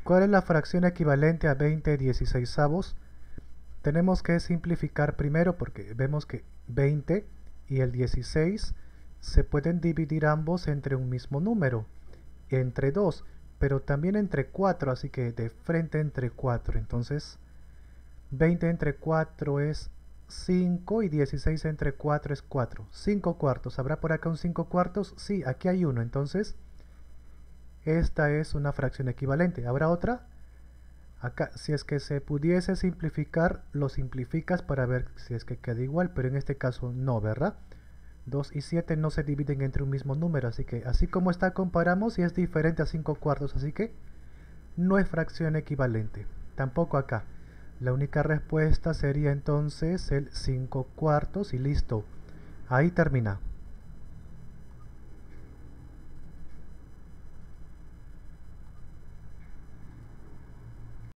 ¿Cuál es la fracción equivalente a 20/16? Tenemos que simplificar primero porque vemos que 20 y el 16 se pueden dividir ambos entre un mismo número, entre 2, pero también entre 4, así que de frente entre 4. Entonces 20 entre 4 es 5 y 16 entre 4 es 4. 5 cuartos. ¿Habrá por acá un 5 cuartos? Sí, aquí hay uno. Entonces esta es una fracción equivalente. ¿Habrá otra? Acá, si es que se pudiese simplificar, lo simplificas para ver si es que queda igual, pero en este caso no, ¿verdad? 2 y 7 no se dividen entre un mismo número, así que así como está comparamos y es diferente a 5 cuartos, así que no es fracción equivalente. Tampoco acá. La única respuesta sería entonces el 5 cuartos y listo. Ahí termina.